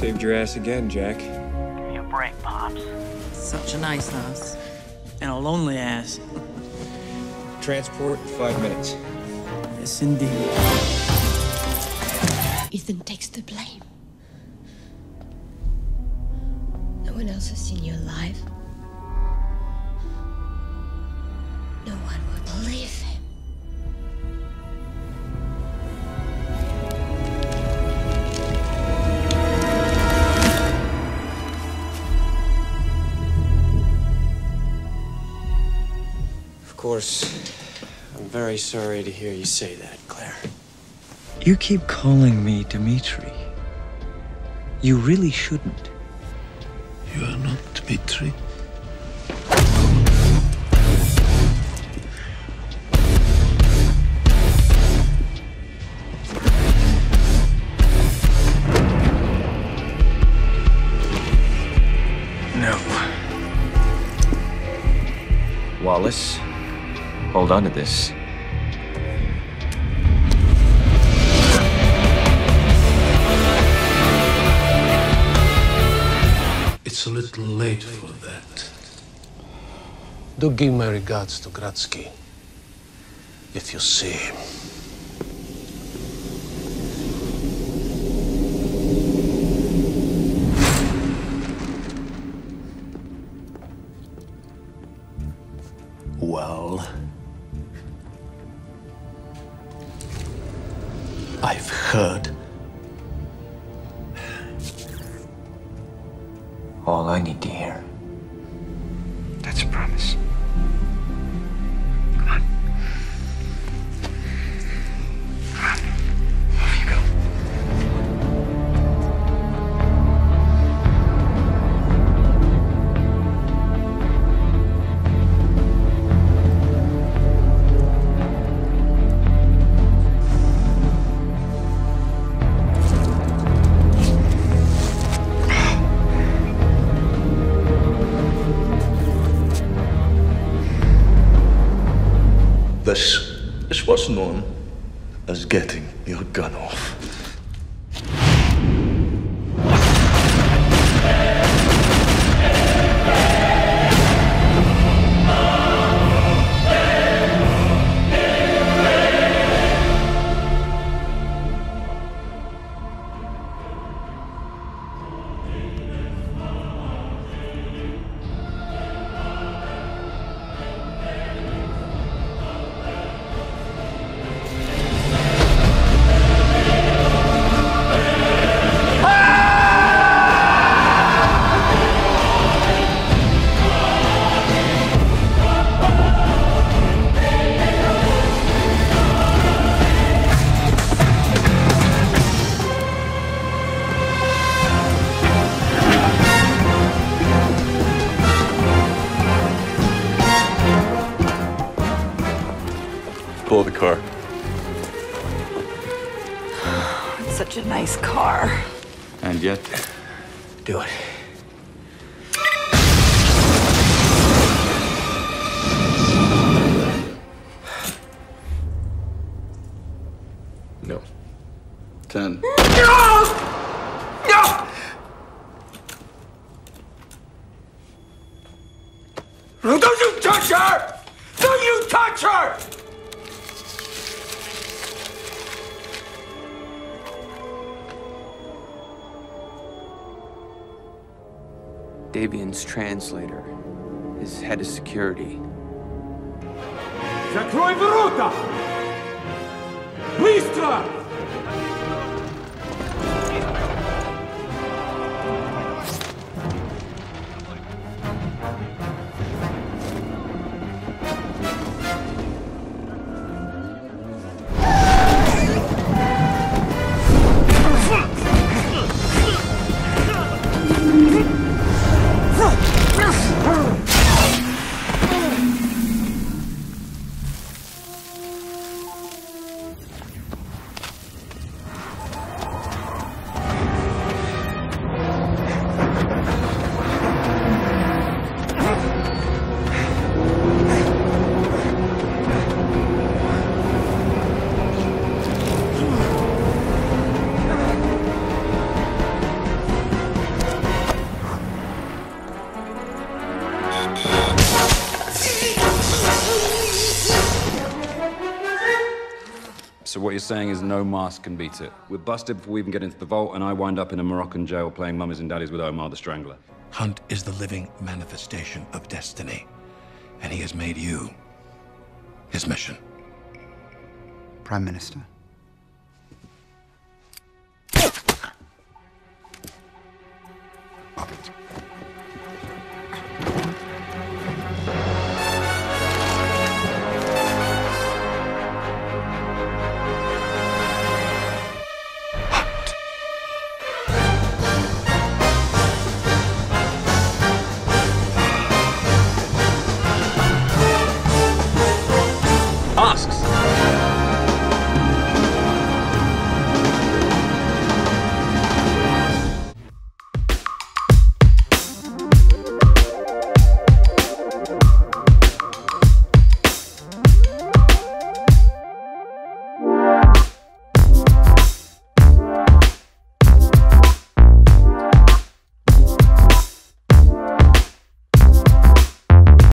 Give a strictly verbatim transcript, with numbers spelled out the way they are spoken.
Saved your ass again, Jack. Give me a break, Pops. Such a nice house. And a lonely ass. Transport in five minutes. Yes, indeed. Ethan takes the blame. No one else has seen you alive. No one will believe him. Of course, I'm very sorry to hear you say that, Claire. You keep calling me Dmitri. You really shouldn't. You are not Dmitri. No. Wallace, hold on to this. It's a little late for that. Do give my regards to Gratsky, if you see him. Well, I've heard. All I need to hear. That's a promise. Come on. Come on. Off you go. This, this was known as getting your gun off. Pull the car. It's such a nice car. And yet, Do it. No. Ten. No, don't you touch her! Don't you touch her! Davian's translator, his head of security. Закрой ворота! Быстро! So what you're saying is no mask can beat it. We're busted before we even get into the vault, and I wind up in a Moroccan jail playing mummies and daddies with Omar the Strangler. Hunt is the living manifestation of destiny, and he has made you his mission. Prime Minister.